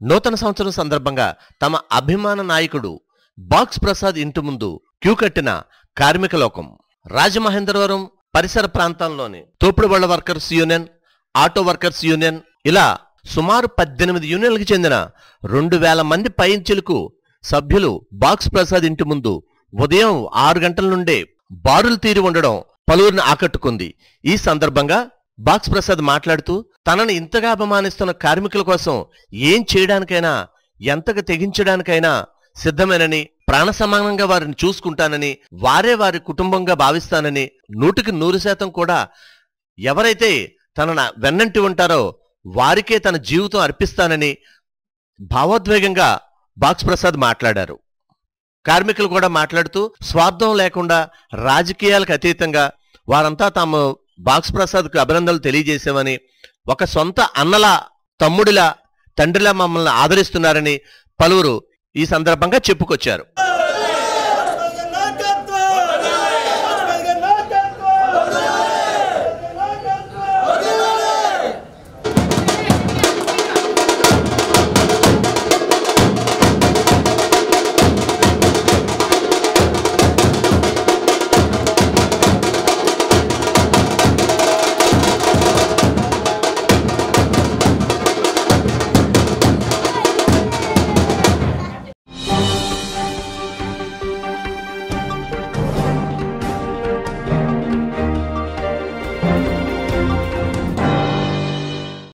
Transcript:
నూతన సంవత్సరం సందర్భంగా తమ అభిమాన నాయకుడు బాక్స్ ప్రసాద్ ఇంటి ముందు క్యూ కట్టిన కార్మిక లోకం. రాజమహేంద్రవరం పరిసర ప్రాంతాల్లోని తోపుడు బళ్ల workers union, auto workers union ఇలా సుమారు 18 యూనియన్లకు చెందిన 2000 మంది పైంచెలకు సభ్యులు బాక్స్ ప్రసాద్ ఇంటి ముందు ఉదయం 6 గంటల నుండే బారులు తీరి ఉండడం పలువురిని ఆకట్టుకుంది. ఈ సందర్భంగా బాక్స్ ప్రసాద్ మాట్లాడుతూ తనను ఇంతగా అభిమానిస్తున్న కార్మికుల కోసం ఏం చేయడానికైనా, ఎంతగా తెగించడానికైనా సిద్ధమేనని, ప్రాణ సమానంగా వారిని చూసుకుంటానని, వారే వారి కుటుంబంగా భావిస్తానని, 100% కూడా ఎవరైతే తన వెన్నంటి ఉంటారో వారికే తన జీవితం అర్పిస్తానని భావోద్వేగంగా బాక్స్ ప్రసాద్ మాట్లాడారు. కార్మికులు కూడా మాట్లాడుతూ స్వార్థం లేకుండా రాజకీయాలకు అతీతంగా వారంతా తాము బాక్స్ ప్రసాద్కు అభినందనలు తెలియజేశామని, ఒక సొంత అన్నలా, తమ్ముడిలా, తండ్రిలా మమ్మల్ని ఆదరిస్తున్నారని పలువురు ఈ సందర్భంగా చెప్పుకొచ్చారు.